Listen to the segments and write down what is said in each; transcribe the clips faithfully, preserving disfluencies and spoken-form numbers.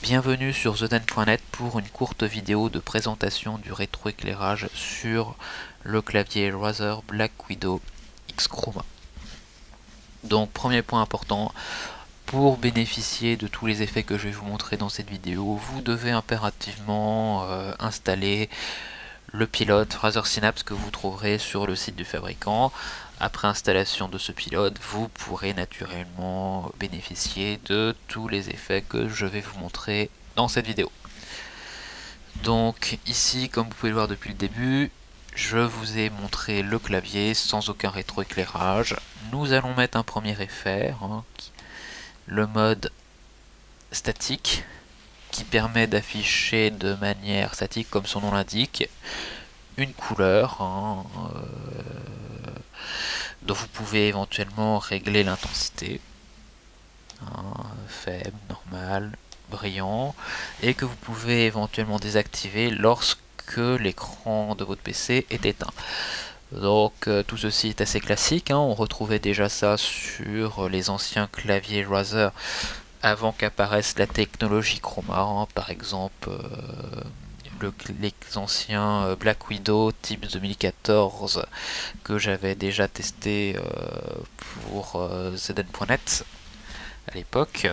Bienvenue sur the den point net pour une courte vidéo de présentation du rétroéclairage sur le clavier Razer Black Widow X Chroma. Donc premier point important, pour bénéficier de tous les effets que je vais vous montrer dans cette vidéo, vous devez impérativement euh, installer le pilote Razer Synapse que vous trouverez sur le site du fabricant. Après installation de ce pilote, vous pourrez naturellement bénéficier de tous les effets que je vais vous montrer dans cette vidéo. Donc ici, comme vous pouvez le voir depuis le début, je vous ai montré le clavier sans aucun rétroéclairage. Nous allons mettre un premier effet, hein, le mode statique, qui permet d'afficher de manière statique, comme son nom l'indique, une couleur, hein, euh, dont vous pouvez éventuellement régler l'intensité, hein, faible, normal, brillant, et que vous pouvez éventuellement désactiver lorsque l'écran de votre P C est éteint. Donc euh, tout ceci est assez classique, hein, on retrouvait déjà ça sur les anciens claviers Razer avant qu'apparaisse la technologie Chroma, hein, par exemple euh, le, les anciens euh, Black Widow type deux mille quatorze que j'avais déjà testé euh, pour euh, the den point net à l'époque.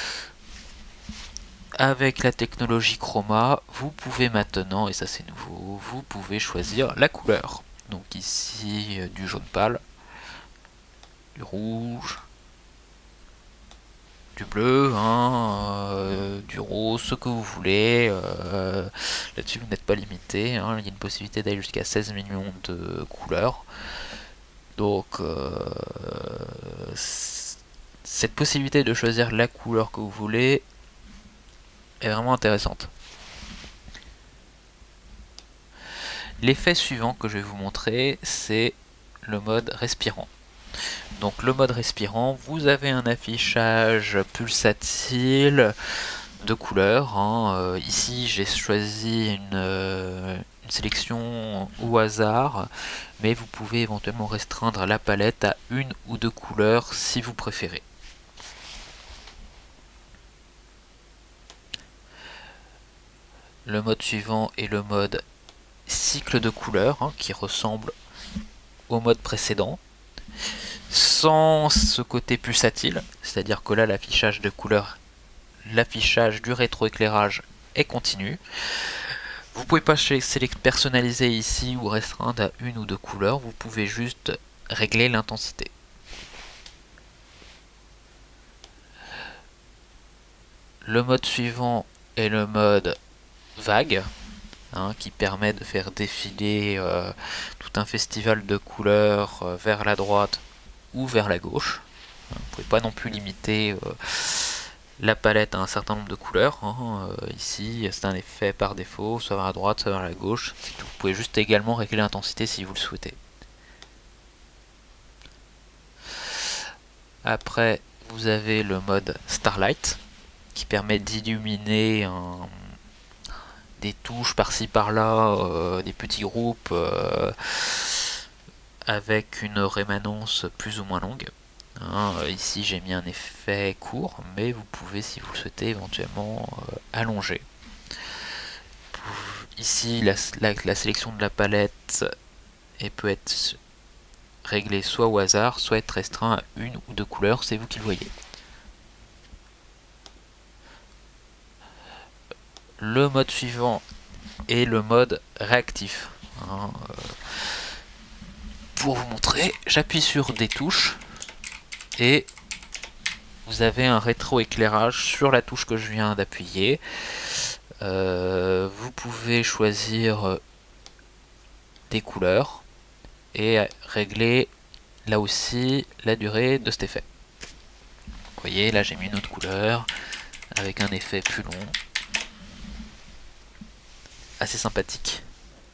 Avec la technologie Chroma, vous pouvez maintenant, et ça c'est nouveau, vous pouvez choisir la couleur. Donc ici euh, du jaune pâle, du rouge, du bleu, hein, euh, du rose, ce que vous voulez. Euh, Là-dessus, vous n'êtes pas limité. Hein, il y a une possibilité d'aller jusqu'à seize millions de couleurs. Donc, euh, cette possibilité de choisir la couleur que vous voulez est vraiment intéressante. L'effet suivant que je vais vous montrer, c'est le mode respirant. Donc le mode respirant, vous avez un affichage pulsatile de couleurs. Hein. Euh, ici j'ai choisi une, euh, une sélection au hasard, mais vous pouvez éventuellement restreindre la palette à une ou deux couleurs si vous préférez. Le mode suivant est le mode cycle de couleurs, hein, qui ressemble au mode précédent, sans ce côté pulsatile, c'est-à-dire que là l'affichage de couleurs, l'affichage du rétroéclairage est continu. Vous pouvez pas personnaliser ici ou restreindre à une ou deux couleurs, vous pouvez juste régler l'intensité. Le mode suivant est le mode vague, hein, qui permet de faire défiler euh, tout un festival de couleurs euh, vers la droite ou vers la gauche. Vous ne pouvez pas non plus limiter euh, la palette à un certain nombre de couleurs. Hein. Euh, ici, c'est un effet par défaut, soit vers la droite, soit vers la gauche. Vous pouvez juste également régler l'intensité si vous le souhaitez. Après, vous avez le mode Starlight, qui permet d'illuminer un, des touches par-ci par-là, euh, des petits groupes euh, avec une rémanence plus ou moins longue. Hein, ici j'ai mis un effet court, mais vous pouvez, si vous le souhaitez, éventuellement euh, allonger. Ici la, la, la sélection de la palette et peut être réglée soit au hasard, soit être restreint à une ou deux couleurs, c'est vous qui le voyez. Le mode suivant est le mode réactif. Hein, euh, pour vous montrer, j'appuie sur des touches et vous avez un rétroéclairage sur la touche que je viens d'appuyer. Euh, vous pouvez choisir des couleurs et régler là aussi la durée de cet effet. Vous voyez, là j'ai mis une autre couleur avec un effet plus long, assez sympathique.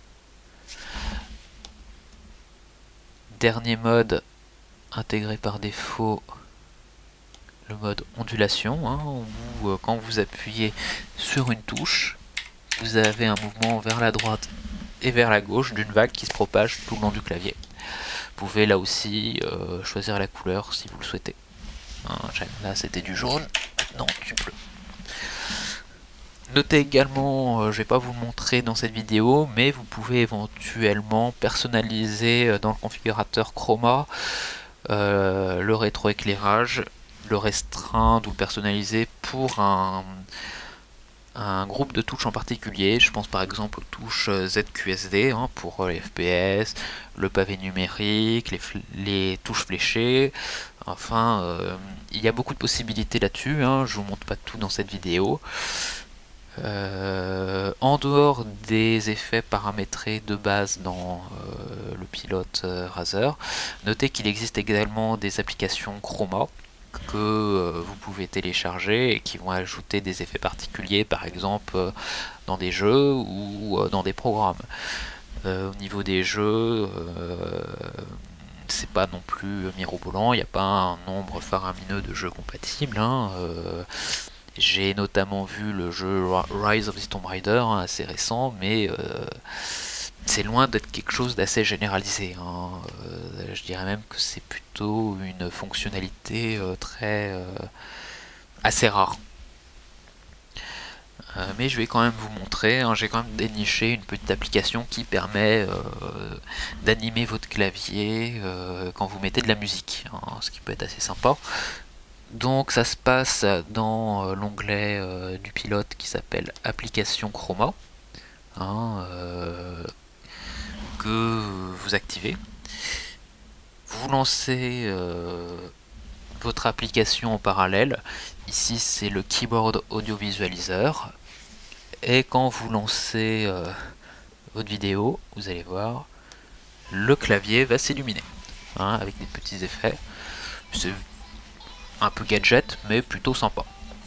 Dernier mode intégré par défaut, le mode ondulation, hein, où euh, quand vous appuyez sur une touche, vous avez un mouvement vers la droite et vers la gauche d'une vague qui se propage tout le long du clavier. Vous pouvez là aussi euh, choisir la couleur si vous le souhaitez. Hein, là c'était du jaune, maintenant du bleu. Notez également, euh, je vais pas vous le montrer dans cette vidéo, mais vous pouvez éventuellement personnaliser euh, dans le configurateur Chroma euh, le rétroéclairage, le restreindre ou le personnaliser pour un, un groupe de touches en particulier. Je pense par exemple aux touches Z Q S D hein, pour les F P S, le pavé numérique, les, les touches fléchées. Enfin, euh, il y a beaucoup de possibilités là-dessus, hein, je vous montre pas tout dans cette vidéo. Euh, en dehors des effets paramétrés de base dans euh, le pilote euh, Razer, notez qu'il existe également des applications Chroma que euh, vous pouvez télécharger et qui vont ajouter des effets particuliers, par exemple euh, dans des jeux ou euh, dans des programmes. Euh, au niveau des jeux, euh, c'est pas non plus mirobolant, il n'y a pas un nombre faramineux de jeux compatibles. Hein, euh, J'ai notamment vu le jeu Rise of the Tomb Raider, hein, assez récent, mais euh, c'est loin d'être quelque chose d'assez généralisé. Hein. Euh, je dirais même que c'est plutôt une fonctionnalité euh, très euh, assez rare. Euh, mais je vais quand même vous montrer, hein, j'ai quand même déniché une petite application qui permet euh, d'animer votre clavier euh, quand vous mettez de la musique, hein, ce qui peut être assez sympa. Donc ça se passe dans l'onglet euh, du pilote qui s'appelle Application Chroma, hein, euh, que vous activez. Vous lancez euh, votre application en parallèle. Ici c'est le Keyboard Audio Visualizer. Et quand vous lancez euh, votre vidéo, vous allez voir, le clavier va s'illuminer, hein, avec des petits effets. C'est un peu gadget, mais plutôt sympa.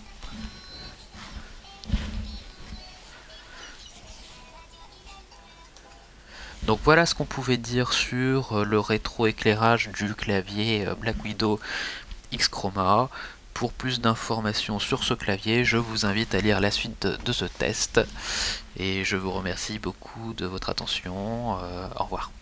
Donc voilà ce qu'on pouvait dire sur le rétroéclairage du clavier Black Widow X-Chroma. Pour plus d'informations sur ce clavier, je vous invite à lire la suite de, de ce test. Et je vous remercie beaucoup de votre attention. Euh, au revoir.